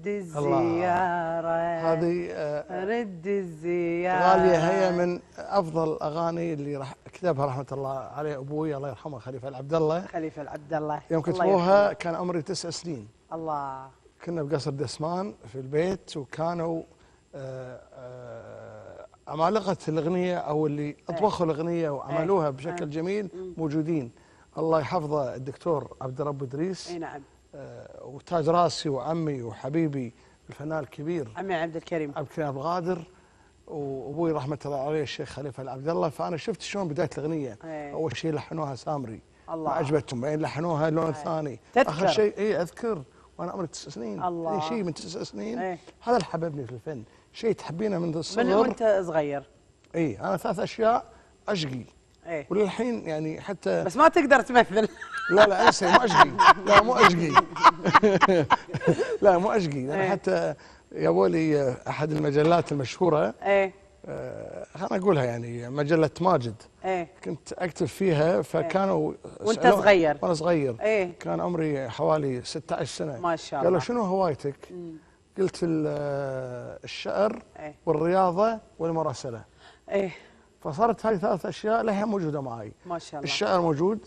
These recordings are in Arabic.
رد الزيارة هذه رد الزيارة غالية، هي من أفضل الأغاني اللي كتبها رحمة الله عليه أبوي الله يرحمه خليفة العبد الله. خليفة العبد الله يوم كتبوها كان عمري 9 سنين. الله. كنا بقصر دسمان في البيت، وكانوا عمالقة الأغنية أو اللي أطبخوا الأغنية وعملوها بشكل جميل موجودين. الله يحفظه الدكتور عبد الرب إدريس. اي نعم. وتاج راسي وعمي وحبيبي الفنان الكبير عمي عبد الكريم عبد القادر، وابوي رحمه الله عليه الشيخ خليفه العبد الله. فانا شفت شلون بدايه الاغنيه. اول شيء لحنوها سامري، الله، ما عجبتهم، بعدين لحنوها لون ثاني. اخر شيء اذكر وانا عمري 9 سنين. الله. شيء من 9 سنين. هذا اللي حببني في الفن، شيء تحبينه من الصغر. من وانت صغير؟ انا 3 اشياء اشقي. وللحين يعني حتى بس ما تقدر تمثل. لا انسى، مو اشقي. لا مو اشقي. لا مو اشقي. انا حتى جابوا لي احد المجلات المشهوره، خليني اقولها يعني مجله ماجد، كنت اكتب فيها. فكانوا وانت صغير؟ وانا صغير كان عمري حوالي 16 سنه. ما شاء الله. قالوا شنو هوايتك؟ قلت الشعر والرياضه والمراسله. فصارت هاي 3 اشياء لها موجوده معي. ما شاء الله. الشعر موجود،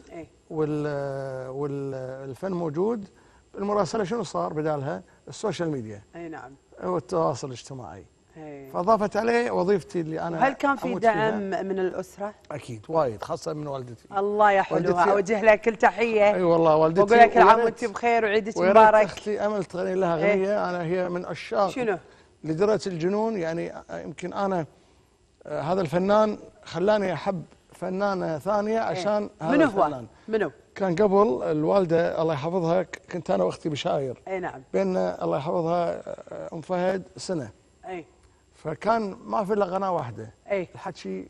والفن موجود. المراسله شنو صار بدالها؟ السوشيال ميديا. اي نعم. والتواصل الاجتماعي. فاضافت عليه وظيفتي اللي انا. هل كان في دعم من الاسره؟ اكيد وايد، خاصه من والدتي. الله يا حلوها، اوجه لها كل تحيه. اي والله والدتي. واقول لك كل عام وانت بخير وعيدك مبارك. اختي امل تغني لها اغنيه. انا هي من عشاق شنو؟ لدرجه الجنون. يعني يمكن انا هذا الفنان خلاني احب فنانه ثانيه عشان هذا الفنان. منو؟ كان قبل الوالده الله يحفظها كنت انا واختي بشاير. اي نعم. بيننا الله يحفظها ام فهد سنه. فكان ما في الا قناه واحده. الحكي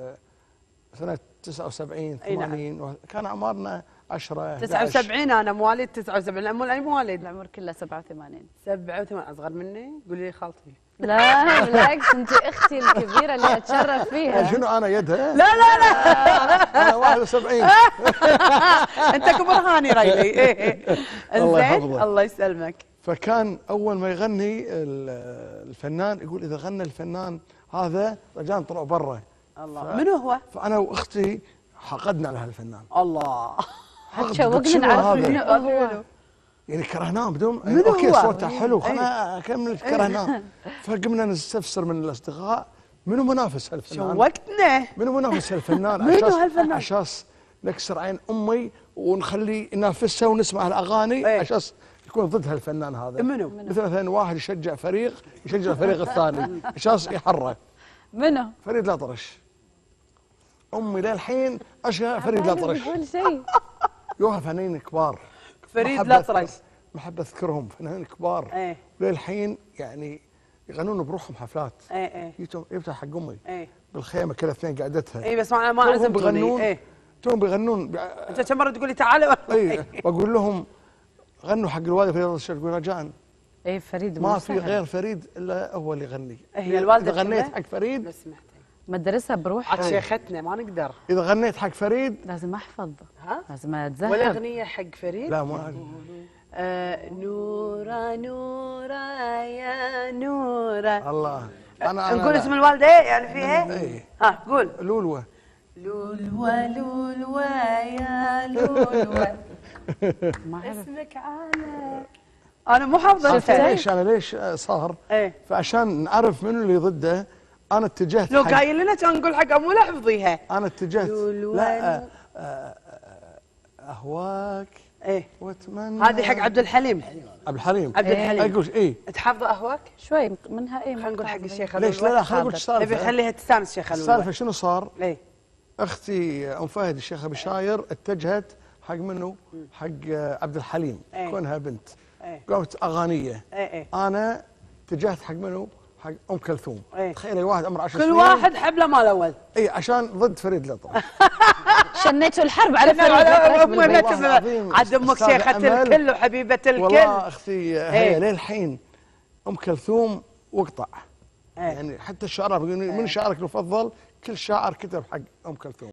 سنه 79 80. نعم. كان اعمارنا 10 79. انا مواليد 79. اي مواليد؟ العمر كله 87. 87 اصغر مني؟ قولي لي خالتي. لا بالعكس، انت اختي الكبيره اللي اتشرف فيها. شنو انا يدها؟ لا انا 71. انت كبرهاني ريلي. انزين الله يسلمك. فكان اول ما يغني الفنان يقول اذا غنى الفنان هذا رجال طلعوا برا. الله. منو هو؟ فانا واختي حقدنا على هالفنان. الله. شوقنا نعرف منو هو. يعني كرهناه بدون اوكي صوته حلو، خلنا اكمل كرهناه. فقمنا نستفسر من الاصدقاء منو منافس هالفنان. شوقتنا. منو منافس هالفنان؟ منو هالفنان؟ عشاس نكسر عين امي ونخلي ننافسها ونسمع الاغاني عشاس يكون ضد هالفنان هذا. منو؟ مثلا واحد يشجع فريق يشجع الفريق الثاني عشان يحرك. منو؟ فريد الأطرش. امي للحين اشياء فريد الأطرش. كل شيء. يوها فنانين كبار. فريد الأطرش ما احب اذكرهم، فنانين كبار. للحين يعني يغنون بروحهم حفلات. يفتح حق امي. بالخيمه كل اثنين قعدتها. بس ما عزمتوني. توم بيغنون. انت كم مره تقولي تعالوا؟ واقول لهم غنوا حق الوالده فريد الأطرش، تقول رجاء. فريد ما في غير فريد الا هو اللي يغني. هي الوالده اذا غنيت حق فريد بس سمحتي مدرسها بروحها. عاد شيختنا ما نقدر. اذا غنيت حق فريد لازم احفظ. لازم ولا اتذهب. اغنيه حق فريد؟ لا مو نورا نورا يا نورا. الله. نقول اسم الوالده يعني فيها؟ قول. لولوه. لولوه لولوه يا لولوه. اسمك على. انا مو حافظه. ليش صار؟ فعشان نعرف منو اللي ضده انا اتجهت. لو قايل لنا كان نقول حق امو لا حفظيها. انا اتجهت. لا اهواك واتمنى. هذه حق عبد الحليم. عبد الحليم. اقول تحفظ اهواك؟ شوي منها. خلينا نقول حق الشيخ خلود. ليش؟ لا خلينا نقول السالفه. نبي نخليها تستانس الشيخ خلود. السالفه شنو صار؟ اختي ام فهد الشيخه بشاير اتجهت حق منو؟ حق عبد الحليم. كونها بنت. قامت اغانيه. انا اتجهت حق منو؟ حق ام كلثوم. تخيلي واحد عمره 10 سنين كل واحد حبله مال اول. عشان ضد فريد الأطرش. شنيتوا الحرب على فريد الأطرش. عاد امك شيخه الكل وحبيبه الكل. والله اختي هي للحين ام كلثوم واقطع. يعني حتى الشعراء من شاعرك المفضل؟ كل شاعر كتب حق ام كلثوم.